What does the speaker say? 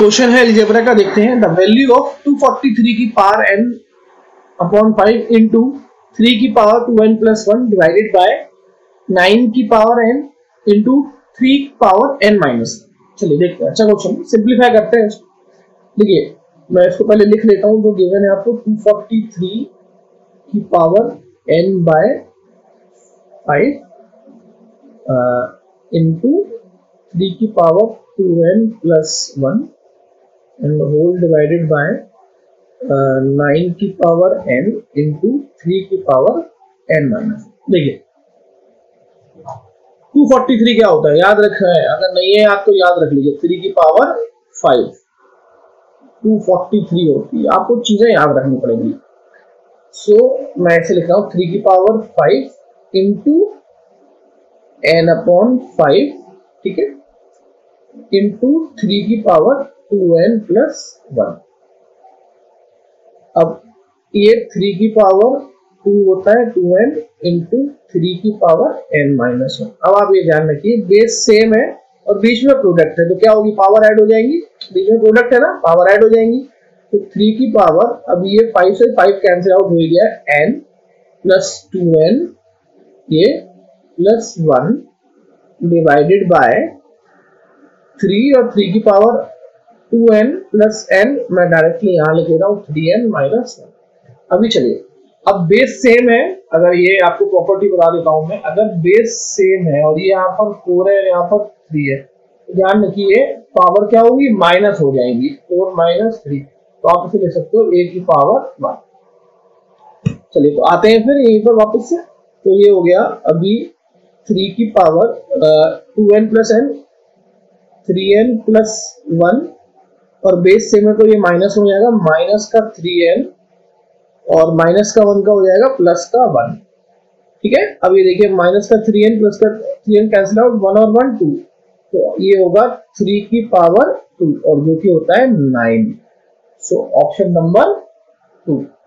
Question है algebra का, देखते हैं। द वैल्यू ऑफ 243 की पावर n अपॉन 5 इंटू 3 की power 2n plus 1 divided by 9 की पावर n इंटू 3 की पावर n माइनस। चलिए देखते हैं, अच्छा क्वेश्चन, सिंप्लीफाई करते हैं। देखिए मैं इसको पहले लिख लेता हूं, जो गिवन है आपको 243 की पावर n बाय 5 इंटू 3 की power 2n plus 1 and whole divided by 9 की पावर n इंटू 3 की पावर n माइनस। देखिए 243 क्या होता है, याद रखना है, अगर नहीं है याद तो याद रख लीजिए। 3 की पावर 5 243 होती है, आपको चीजें याद रखनी पड़ेगी। सो मैं ऐसे लिख रहा हूं 3 की पावर 5 इंटू n अपॉन 5, ठीक है, इंटू 3 की पावर 2n प्लस 1। अब ये 3 की पावर 2 होता है 2n इंटू 3 की पावर n माइनस 1। अब आप ये ध्यान रखिए, बेस सेम है और बीच में प्रोडक्ट है, तो क्या होगी, पावर ऐड हो जाएंगी। बीच में प्रोडक्ट है ना, पावर ऐड हो जाएंगी। तो 3 की पावर, अब ये 5 से 5 कैंसिल आउट हो गया, n प्लस 2n ये प्लस 1 डिवाइडेड बाय 3 और 3 की पावर 2n प्लस n, मैं डायरेक्टली यहां लिख रहा हूं 3n माइनस 1। अभी चलिए, अब बेस सेम है, अगर ये आपको प्रॉपर्टी बता देता हूं मैं, अगर बेस सेम है और ये यहाँ पर 4 है यहाँ पर 3 है, तो ध्यान रखिए पावर क्या होगी, माइनस हो जाएंगी, 4 माइनस 3, तो आप इसे ले सकते हो a की पावर 1। चलिए तो आते हैं फिर यहीं पर वापस से, तो ये हो गया अभी 3 की power 2n plus n 3n plus 1, और बेस सेम है तो ये माइनस हो जाएगा, माइनस का 3n और माइनस का 1 का हो जाएगा प्लस का 1, ठीक है। अब ये देखिए माइनस का 3n प्लस का 3n कैंसिल आउट, 1 और 1 2, तो ये होगा 3 की पावर 2 और जो कि होता है 9। So option number 2।